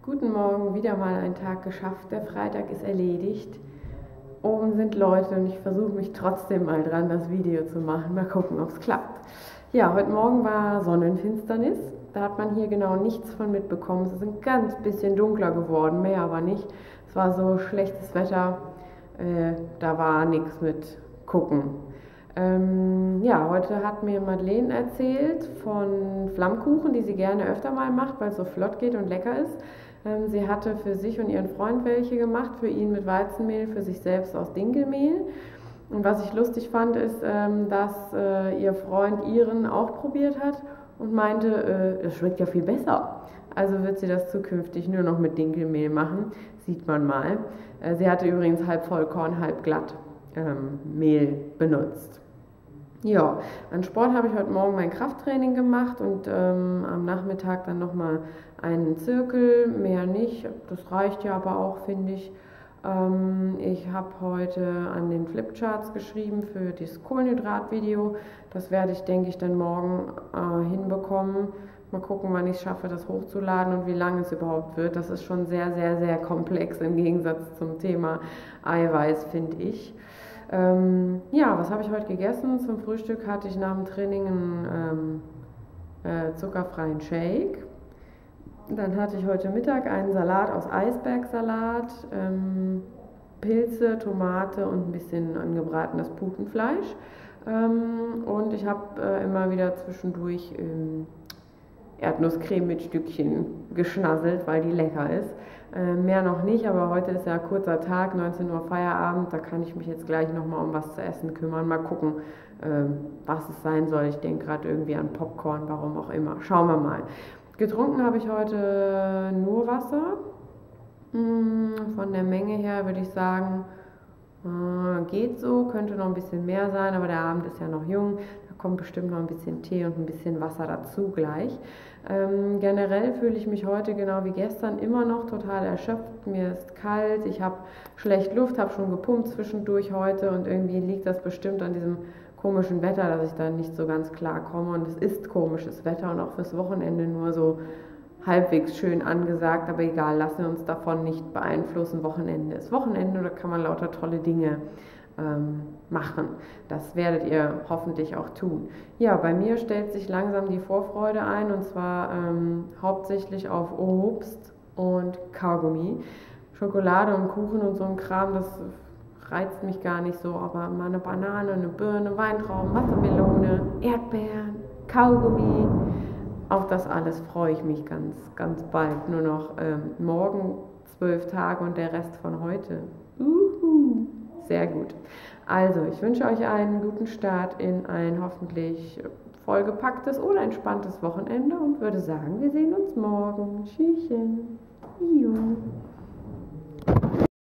Guten Morgen, wieder mal ein Tag geschafft. Der Freitag ist erledigt. Oben sind Leute und ich versuche mich trotzdem mal dran, das Video zu machen. Mal gucken, ob es klappt. Ja, heute Morgen war Sonnenfinsternis. Da hat man hier genau nichts von mitbekommen. Es ist ein ganz bisschen dunkler geworden, mehr aber nicht. Es war so schlechtes Wetter, da war nichts mit gucken. Ja, heute hat mir Madeleine erzählt von Flammkuchen, die sie gerne öfter mal macht, weil es so flott geht und lecker ist. Sie hatte für sich und ihren Freund welche gemacht, für ihn mit Weizenmehl, für sich selbst aus Dinkelmehl. Und was ich lustig fand, ist, dass ihr Freund ihren auch probiert hat und meinte, das schmeckt ja viel besser. Also wird sie das zukünftig nur noch mit Dinkelmehl machen, sieht man mal. Sie hatte übrigens halb Vollkorn, halb glatt Mehl benutzt. Ja, an Sport habe ich heute Morgen mein Krafttraining gemacht und am Nachmittag dann nochmal einen Zirkel, mehr nicht. Das reicht ja aber auch, finde ich. Ich habe heute an den Flipcharts geschrieben für das Kohlenhydratvideo. Das werde ich, denke ich, dann morgen hinbekommen. Mal gucken, wann ich es schaffe, das hochzuladen und wie lange es überhaupt wird. Das ist schon sehr, sehr, sehr komplex im Gegensatz zum Thema Eiweiß, finde ich. Ja, was habe ich heute gegessen? Zum Frühstück hatte ich nach dem Training einen zuckerfreien Shake. Dann hatte ich heute Mittag einen Salat aus Eisbergsalat, Pilze, Tomate und ein bisschen angebratenes Putenfleisch. Und ich habe immer wieder zwischendurch Erdnusscreme mit Stückchen geschnasselt, weil die lecker ist. Mehr noch nicht, aber heute ist ja kurzer Tag, 19 Uhr Feierabend, da kann ich mich jetzt gleich nochmal um was zu essen kümmern. Mal gucken, was es sein soll. Ich denke gerade irgendwie an Popcorn, warum auch immer. Schauen wir mal. Getrunken habe ich heute nur Wasser. Von der Menge her würde ich sagen, geht so, könnte noch ein bisschen mehr sein, aber der Abend ist ja noch jung. Da kommt bestimmt noch ein bisschen Tee und ein bisschen Wasser dazu gleich. Generell fühle ich mich heute genau wie gestern immer noch total erschöpft. Mir ist kalt, ich habe schlecht Luft, habe schon gepumpt zwischendurch heute und irgendwie liegt das bestimmt an diesem komischen Wetter, dass ich da nicht so ganz klar komme. Und es ist komisches Wetter und auch fürs Wochenende nur so halbwegs schön angesagt, aber egal, lassen wir uns davon nicht beeinflussen. Wochenende ist Wochenende, da kann man lauter tolle Dinge machen. Das werdet ihr hoffentlich auch tun. Ja, bei mir stellt sich langsam die Vorfreude ein und zwar hauptsächlich auf Obst und Kaugummi. Schokolade und Kuchen und so ein Kram, das reizt mich gar nicht so, aber mal eine Banane, eine Birne, Weintrauben, Wassermelone, Erdbeeren, Kaugummi. Auf das alles freue ich mich ganz, ganz bald. Nur noch morgen 12 Tage und der Rest von heute. Sehr gut. Also, ich wünsche euch einen guten Start in ein hoffentlich vollgepacktes oder entspanntes Wochenende und würde sagen, wir sehen uns morgen. Tschüsschen. Jo.